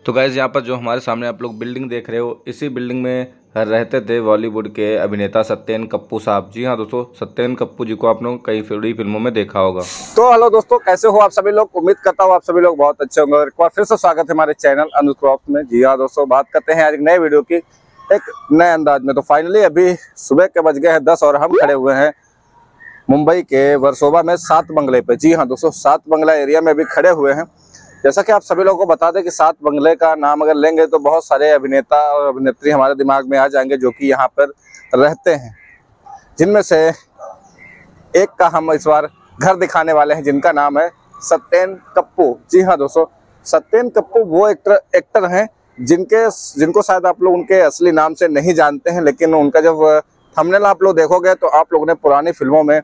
तो गाइज़ यहाँ पर जो हमारे सामने आप लोग बिल्डिंग देख रहे हो, इसी बिल्डिंग में रहते थे बॉलीवुड के अभिनेता सत्येंद्र कप्पू साहब। जी हाँ दोस्तों, सत्येंद्र कप्पू जी को आप लोग कई फिल्मों में देखा होगा। तो हेलो दोस्तों, कैसे हो आप सभी लोग। उम्मीद करता हूँ आप सभी लोग बहुत अच्छे होंगे। और एक बार फिर से स्वागत है हमारे चैनल अनुज क्रॉप्स में। जी हाँ दोस्तों, बात करते हैं आज एक नए वीडियो की, एक नए अंदाज में। तो फाइनली अभी सुबह के बज गए हैं 10 और हम खड़े हुए हैं मुंबई के वर्सोवा में 7 बंगले पे। जी हाँ दोस्तों, 7 बंगला एरिया में अभी खड़े हुए हैं। जैसा कि आप सभी लोगों को बता दें कि 7 बंगले का नाम अगर लेंगे तो बहुत सारे अभिनेता और अभिनेत्री हमारे दिमाग में आ जाएंगे जो कि यहाँ पर रहते हैं, जिनमें से एक का हम इस बार घर दिखाने वाले हैं, जिनका नाम है सत्येंद्र कप्पू। जी हाँ दोस्तों, सत्येंद्र कप्पू वो एक्टर हैं जिनको शायद आप लोग उनके असली नाम से नहीं जानते हैं, लेकिन उनका जब थंबनेल आप लोग देखोगे तो आप लोगों ने पुरानी फिल्मों में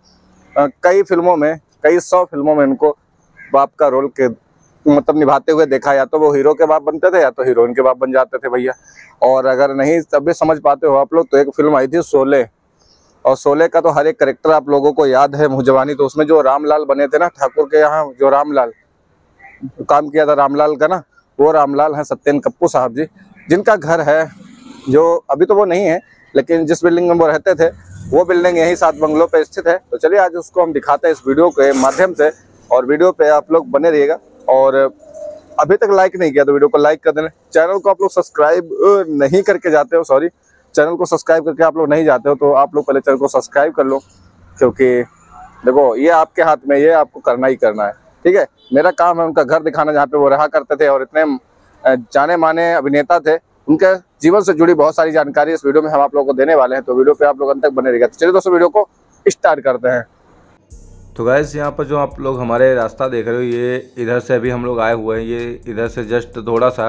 कई 100 फिल्मों में उनको बाप का रोल के मतलब निभाते हुए देखा। या तो वो हीरो के बाप बनते थे या तो हीरोइन के बाप बन जाते थे भैया। और अगर नहीं तब भी समझ पाते हो आप लोग, तो एक फिल्म आई थी शोले, और शोले का तो हर एक कैरेक्टर आप लोगों को याद है मुँह जवानी। तो उसमें जो रामलाल बने थे ना, ठाकुर के यहाँ जो रामलाल काम किया था रामलाल का ना, वो रामलाल है सत्येंद्र कप्पू साहब जी, जिनका घर है जो अभी तो वो नहीं है, लेकिन जिस बिल्डिंग में वो रहते थे वो बिल्डिंग यही 7 बंगलों पे स्थित है। तो चलिए आज उसको हम दिखाते हैं इस वीडियो के माध्यम से, और वीडियो पे आप लोग बने रहिएगा। और अभी तक लाइक नहीं किया तो वीडियो को लाइक कर देना। चैनल को आप लोग सब्सक्राइब नहीं करके जाते हो, सॉरी, चैनल को सब्सक्राइब करके आप लोग नहीं जाते हो, तो आप लोग पहले चैनल को सब्सक्राइब कर लो, क्योंकि देखो ये आपके हाथ में, ये आपको करना ही करना है। ठीक है, मेरा काम है उनका घर दिखाना जहाँ पे वो रहा करते थे, और इतने जाने माने अभिनेता थे, उनके जीवन से जुड़ी बहुत सारी जानकारी इस वीडियो में हम आप लोगों को देने वाले हैं। तो वीडियो पे आप लोग अंत तक बने रहिएगा। तो चलिए दोस्तों, वीडियो को स्टार्ट करते हैं। तो गाइज़ यहाँ पर जो आप लोग हमारे रास्ता देख रहे हो, ये इधर से अभी हम लोग आए हुए हैं। ये इधर से जस्ट थोड़ा सा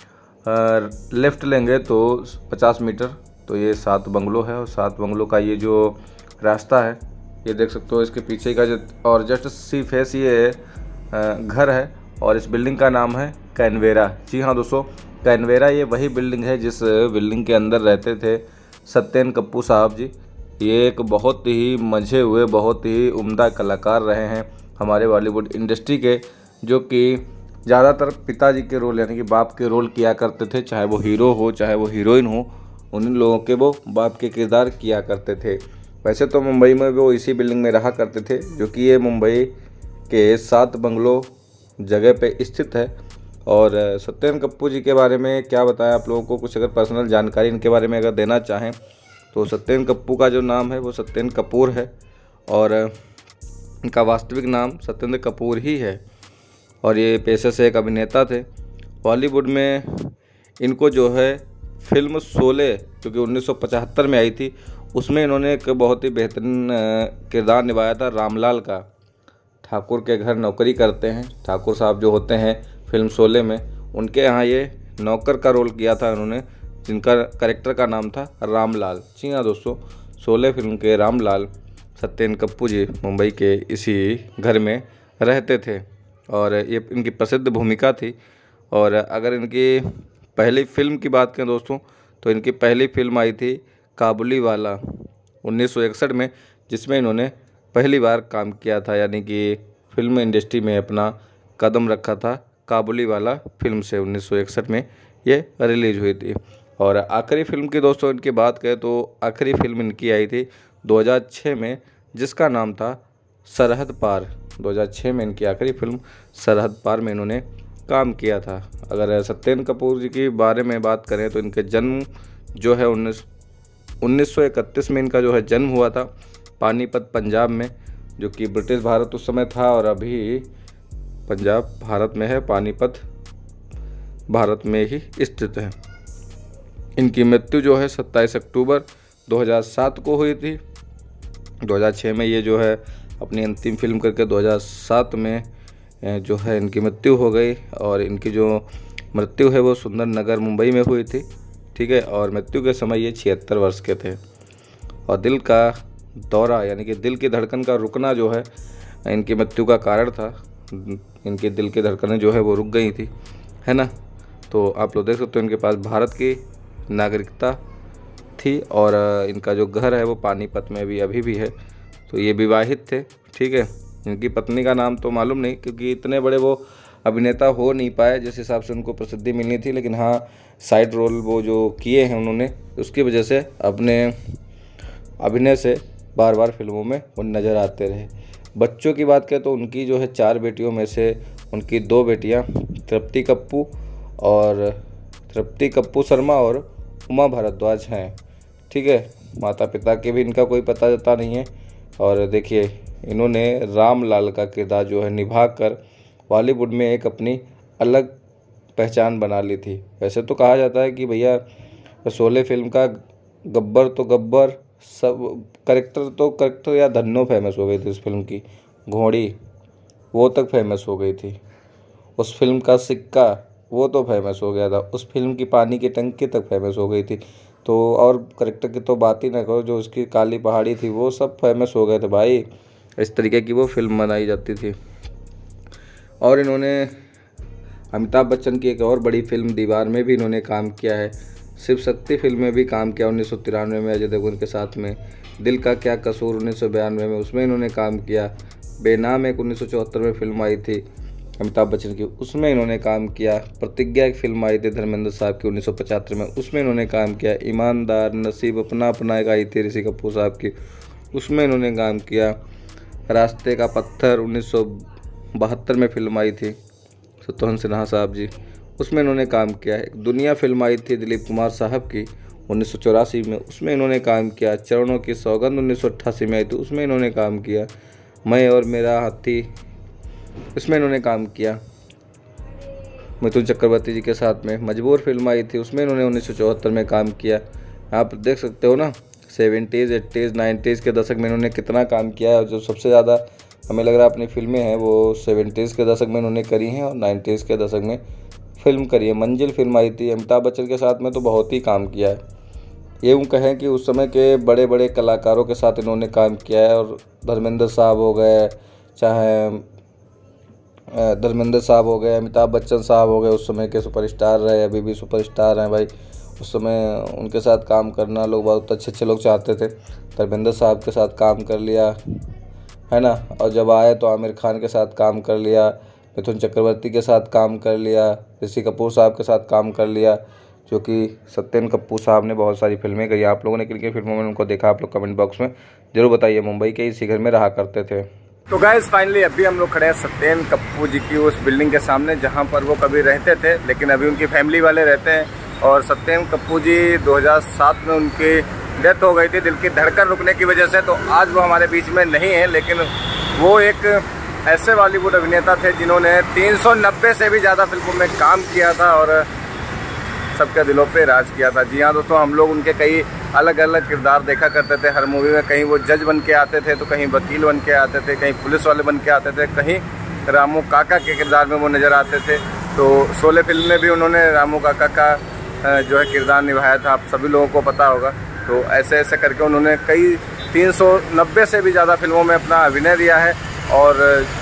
लेफ़्ट लेंगे तो 50 मीटर तो ये 7 बंगलो है। और 7 बंगलों का ये जो रास्ता है, ये देख सकते हो, इसके पीछे का जो और जस्ट सी फेस ये घर है, और इस बिल्डिंग का नाम है कैनवेरा। जी हाँ दोस्तों, कैनवेरा ये वही बिल्डिंग है जिस बिल्डिंग के अंदर रहते थे सत्येंद्र कप्पू साहब जी। ये एक बहुत ही मंझे हुए, बहुत ही उम्दा कलाकार रहे हैं हमारे बॉलीवुड इंडस्ट्री के, जो कि ज़्यादातर पिताजी के रोल यानी कि बाप के रोल किया करते थे। चाहे वो हीरो हो चाहे वो हीरोइन हो, उन लोगों के वो बाप के किरदार किया करते थे। वैसे तो मुंबई में वो इसी बिल्डिंग में रहा करते थे, जो कि ये मुंबई के 7 बंगलों जगह पे स्थित है। और सत्येंद्र कप्पू जी के बारे में क्या बताएं आप लोगों को, कुछ अगर पर्सनल जानकारी इनके बारे में अगर देना चाहें तो सत्येंद्र कप्पू का जो नाम है वो सत्येंद्र कपूर है, और इनका वास्तविक नाम सत्येंद्र कपूर ही है। और ये पेशे से एक अभिनेता थे। बॉलीवुड में इनको जो है फिल्म शोले जो कि 1975 में आई थी, उसमें इन्होंने एक बहुत ही बेहतरीन किरदार निभाया था रामलाल का। ठाकुर के घर नौकरी करते हैं, ठाकुर साहब जो होते हैं फिल्म शोले में, उनके यहाँ ये नौकर का रोल किया था उन्होंने, जिनका कैरेक्टर का नाम था रामलाल। जी हाँ दोस्तों, शोले फिल्म के रामलाल सत्येंद्र कप्पू जी मुंबई के इसी घर में रहते थे, और ये इनकी प्रसिद्ध भूमिका थी। और अगर इनकी पहली फिल्म की बात करें दोस्तों, तो इनकी पहली फिल्म आई थी काबुलीवाला 1961 में, जिसमें इन्होंने पहली बार काम किया था, यानी कि फिल्म इंडस्ट्री में अपना कदम रखा था। काबुलीवाला फिल्म से 1961 में ये रिलीज हुई थी। और आखिरी फिल्म की दोस्तों इनकी बात करें तो आखिरी फिल्म इनकी आई थी 2006 में, जिसका नाम था सरहद पार। 2006 में इनकी आखिरी फिल्म सरहद पार में इन्होंने काम किया था। अगर सत्येंद्र कपूर जी के बारे में बात करें तो इनके जन्म जो है 1931 में इनका जो है जन्म हुआ था पानीपत पंजाब में, जो कि ब्रिटिश भारत उस समय था, और अभी पंजाब भारत में है, पानीपत भारत में ही स्थित है। इनकी मृत्यु जो है 27 अक्टूबर 2007 को हुई थी। 2006 में ये जो है अपनी अंतिम फिल्म करके 2007 में जो है इनकी मृत्यु हो गई। और इनकी जो मृत्यु है वो सुंदर नगर मुंबई में हुई थी। ठीक है, और मृत्यु के समय ये 76 वर्ष के थे। और दिल का दौरा यानी कि दिल की धड़कन का रुकना जो है इनकी मृत्यु का कारण था। इनके दिल की धड़कनें जो है वो रुक गई थी, है ना। तो आप लोग देख सकते हो इनके पास भारत की नागरिकता थी, और इनका जो घर है वो पानीपत में भी अभी भी है। तो ये विवाहित थे। ठीक है, इनकी पत्नी का नाम तो मालूम नहीं, क्योंकि इतने बड़े वो अभिनेता हो नहीं पाए जिस हिसाब से उनको प्रसिद्धि मिलनी थी, लेकिन हाँ साइड रोल वो जो किए हैं उन्होंने, उसकी वजह से अपने अभिनय से बार बार फिल्मों में वो नज़र आते रहे। बच्चों की बात करें तो उनकी जो है 4 बेटियों में से उनकी 2 बेटियां तृप्ति कप्पू शर्मा और उमा भारद्वाज हैं। ठीक है, माता पिता के भी इनका कोई पता जता नहीं है। और देखिए इन्होंने रामलाल का किरदार जो है निभाकर बॉलीवुड में एक अपनी अलग पहचान बना ली थी। वैसे तो कहा जाता है कि भैया शोले फिल्म का गब्बर तो गब्बर, सब करेक्टर या धन्नो फेमस हो गई थी। उस फिल्म की घोड़ी वो तक फेमस हो गई थी। उस फिल्म का सिक्का वो तो फेमस हो गया था। उस फिल्म की पानी की टंकी तक फेमस हो गई थी। तो और करेक्टर की तो बात ही ना करो, जो उसकी काली पहाड़ी थी वो सब फेमस हो गए थे भाई। इस तरीके की वो फिल्म बनाई जाती थी। और इन्होंने अमिताभ बच्चन की एक और बड़ी फिल्म दीवार में भी इन्होंने काम किया है। शिव शक्ति फिल्म में भी काम किया 1993 में अजय देवगन के साथ में। दिल का क्या कसूर 1992 में, उसमें इन्होंने काम किया। बेनाम एक 1974 में फिल्म आई थी अमिताभ बच्चन की, उसमें इन्होंने काम किया। प्रतिज्ञा एक फिल्म आई थी धर्मेंद्र साहब की 1975 में, उसमें इन्होंने काम किया। ईमानदार, नसीब, अपना अपना एक आई थी ऋषि कपूर साहब की, उसमें इन्होंने काम किया। रास्ते का पत्थर 1972 में फिल्म आई थी शत्रुघ्न सिन्हा साहब जी, उसमें इन्होंने काम किया है। एक दुनिया फिल्म आई थी दिलीप कुमार साहब की 1984 में, उसमें इन्होंने काम किया। चरणों की सौगंध 1988 में आई थी, उसमें इन्होंने काम किया। मैं और मेरा हाथी, इसमें इन्होंने काम किया मिथुन चक्रवर्ती जी के साथ में। मजबूर फिल्म आई थी, उसमें इन्होंने 1974 में काम किया। आप देख सकते हो ना 70s, 80s, 90s के दशक में इन्होंने कितना काम किया है। जो सबसे ज़्यादा हमें लग रहा है अपनी फिल्में हैं वो 70s के दशक में इन्होंने करी हैं और 90s के दशक में फिल्म करी है। मंजिल फिल्म आई थी अमिताभ बच्चन के साथ में, तो बहुत ही काम किया है। यूँ कहें कि उस समय के बड़े बड़े कलाकारों के साथ इन्होंने काम किया है। और धर्मेंद्र साहब हो गए, अमिताभ बच्चन साहब हो गए, उस समय के सुपरस्टार रहे, अभी भी सुपरस्टार हैं भाई। उस समय उनके साथ काम करना लोग बहुत अच्छे लोग चाहते थे। धर्मेंद्र साहब के साथ काम कर लिया है ना, और जब आए तो आमिर खान के साथ काम कर लिया, मिथुन चक्रवर्ती के साथ काम कर लिया, ऋषि कपूर साहब के साथ काम कर लिया, जो कि सत्यन कपूर साहब ने बहुत सारी फिल्में करी। आप लोगों ने किन किन फिल्मों में उनको देखा, आप लोग कमेंट बॉक्स में जरूर बताइए। मुंबई के इसी घर में रहा करते थे। तो गाइस फाइनली अभी हम लोग खड़े हैं सत्यन कपूर जी की उस बिल्डिंग के सामने जहां पर वो कभी रहते थे, लेकिन अभी उनकी फैमिली वाले रहते हैं। और सत्यन कपूर जी 2007 में उनकी डेथ हो गई थी दिल की धड़कन रुकने की वजह से। तो आज वो हमारे बीच में नहीं है, लेकिन वो एक ऐसे बॉलीवुड अभिनेता थे जिन्होंने 390 से भी ज़्यादा फिल्मों में काम किया था और सबके दिलों पे राज किया था। जी हाँ दोस्तों, हम लोग उनके कई अलग अलग किरदार देखा करते थे हर मूवी में। कहीं वो जज बन के आते थे, तो कहीं वकील बन के आते थे, कहीं पुलिस वाले बन के आते थे, कहीं रामू काका के किरदार में वो नज़र आते थे। तो शोले फिल्म में भी उन्होंने रामू काका का जो है किरदार निभाया था, आप सभी लोगों को पता होगा। तो ऐसे ऐसे करके उन्होंने कई 390 से भी ज़्यादा फिल्मों में अपना अभिनय दिया है। और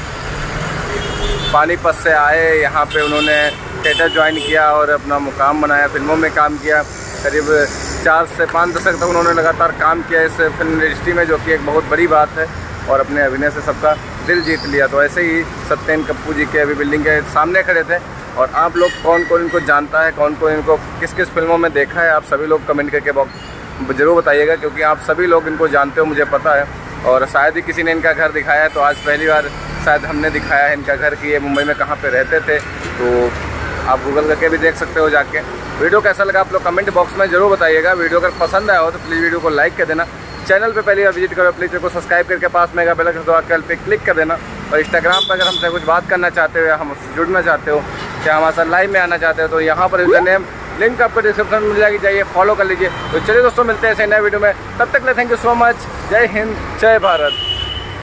पानीपत से आए, यहाँ पे उन्होंने थिएटर ज्वाइन किया और अपना मुकाम बनाया, फिल्मों में काम किया। करीब 4 से 5 दशक तक उन्होंने लगातार काम किया इस फिल्म इंडस्ट्री में, जो कि एक बहुत बड़ी बात है। और अपने अभिनय से सबका दिल जीत लिया। तो ऐसे ही सत्यन कपूर जी के अभी बिल्डिंग के सामने खड़े थे। और आप लोग कौन कौन इनको जानता है, कौन कौन इनको किस किस फिल्मों में देखा है, आप सभी लोग कमेंट करके ज़रूर बताइएगा, क्योंकि आप सभी लोग इनको जानते हो, मुझे पता है। और शायद ही किसी ने इनका घर दिखाया है, तो आज पहली बार शायद हमने दिखाया है इनका घर कि ये मुंबई में कहाँ पे रहते थे। तो आप गूगल करके भी देख सकते हो जाके। वीडियो कैसा लगा आप लोग कमेंट बॉक्स में ज़रूर बताइएगा। वीडियो अगर पसंद आया हो तो प्लीज़ वीडियो को लाइक कर देना। चैनल पे पहली बार विजिट करो प्लीज़ चैनल को सब्सक्राइब करके पास में बेल आइकन दबा के ऑल पे क्लिक कर देना। और इंस्टाग्राम पर अगर हमसे कुछ बात करना चाहते हो या हमसे जुड़ना चाहते हो या हमारे साथ लाइव में आना चाहते हो तो यहाँ पर यूजर नेम लिंक आपको डिस्क्रिप्शन में मिल जाएगी, जाइए फॉलो कर लीजिए। तो चलिए दोस्तों, मिलते हैं ऐसे नए वीडियो में, तब तक ले थैंक यू सो मच। जय हिंद, जय भारत।